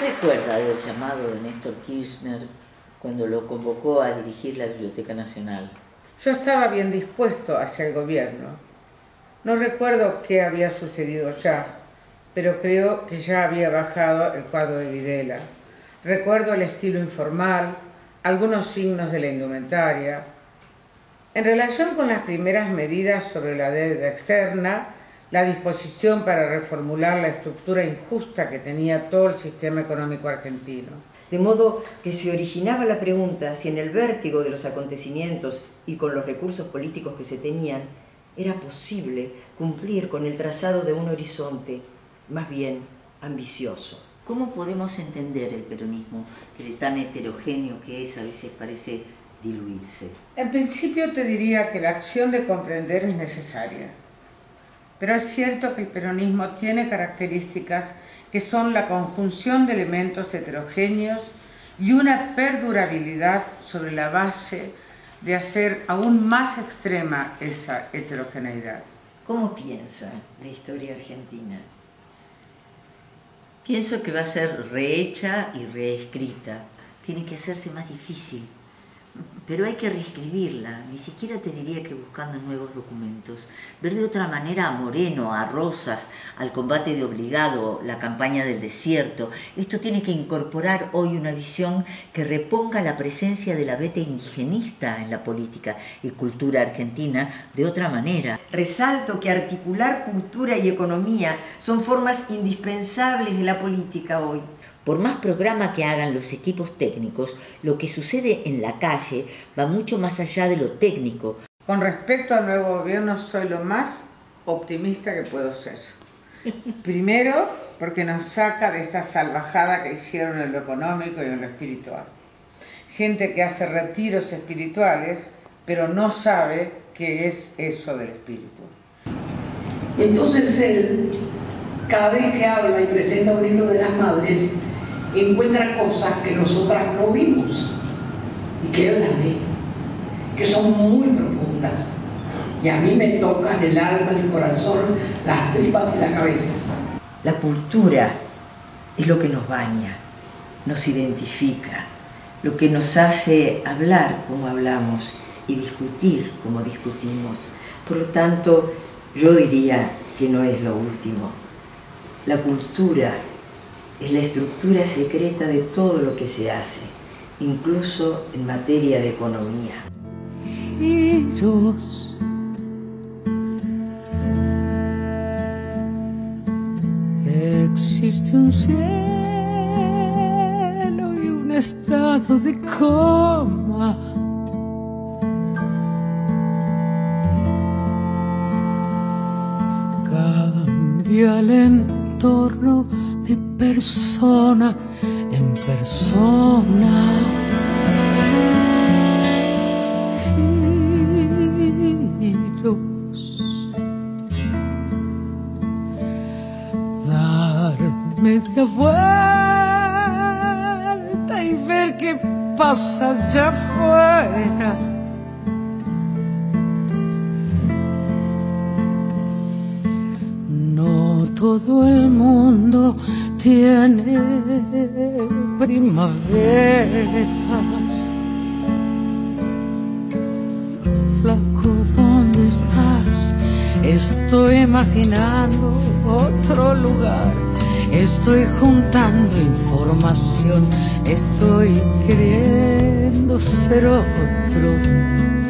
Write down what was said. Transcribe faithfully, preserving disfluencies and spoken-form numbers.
recuerda del llamado de Néstor Kirchner cuando lo convocó a dirigir la Biblioteca Nacional? Yo estaba bien dispuesto hacia el gobierno. No recuerdo qué había sucedido ya, pero creo que ya había bajado el cuadro de Videla. Recuerdo el estilo informal, algunos signos de la indumentaria. En relación con las primeras medidas sobre la deuda externa, la disposición para reformular la estructura injusta que tenía todo el sistema económico argentino. De modo que se originaba la pregunta si en el vértigo de los acontecimientos y con los recursos políticos que se tenían, era posible cumplir con el trazado de un horizonte más bien ambicioso. ¿Cómo podemos entender el peronismo, que de tan heterogéneo que es, a veces parece diluirse? En principio te diría que la acción de comprender es necesaria, pero es cierto que el peronismo tiene características que son la conjunción de elementos heterogéneos y una perdurabilidad sobre la base de hacer aún más extrema esa heterogeneidad. ¿Cómo piensa la historia argentina? Pienso que va a ser rehecha y reescrita. Tiene que hacerse más difícil, pero hay que reescribirla. Ni siquiera te diría que buscando nuevos documentos. Ver de otra manera a Moreno, a Rosas, al combate de Obligado, la campaña del desierto. Esto tiene que incorporar hoy una visión que reponga la presencia de la veta indigenista en la política y cultura argentina de otra manera. Resalto que articular cultura y economía son formas indispensables de la política hoy. Por más programa que hagan los equipos técnicos, lo que sucede en la calle va mucho más allá de lo técnico. Con respecto al nuevo gobierno, soy lo más optimista que puedo ser. Primero, porque nos saca de esta salvajada que hicieron en lo económico y en lo espiritual. Gente que hace retiros espirituales, pero no sabe qué es eso del espíritu. Y entonces él, cada vez que habla y presenta un libro de las madres, encuentra cosas que nosotras no vimos y que él las ve, que son muy profundas y a mí me tocan el alma, el corazón, las tripas y la cabeza. La cultura es lo que nos baña, nos identifica, lo que nos hace hablar como hablamos y discutir como discutimos. Por lo tanto, yo diría que no es lo último. La cultura es la estructura secreta de todo lo que se hace, incluso en materia de economía. Giros, existe un cielo y un estado de coma. Cambia el entorno de persona en persona. Giros, dar media vuelta y ver qué pasa allá afuera. No todo el mundo tiene primaveras. Flaco, ¿dónde estás? Estoy imaginando otro lugar. Estoy juntando información. Estoy queriendo ser otro.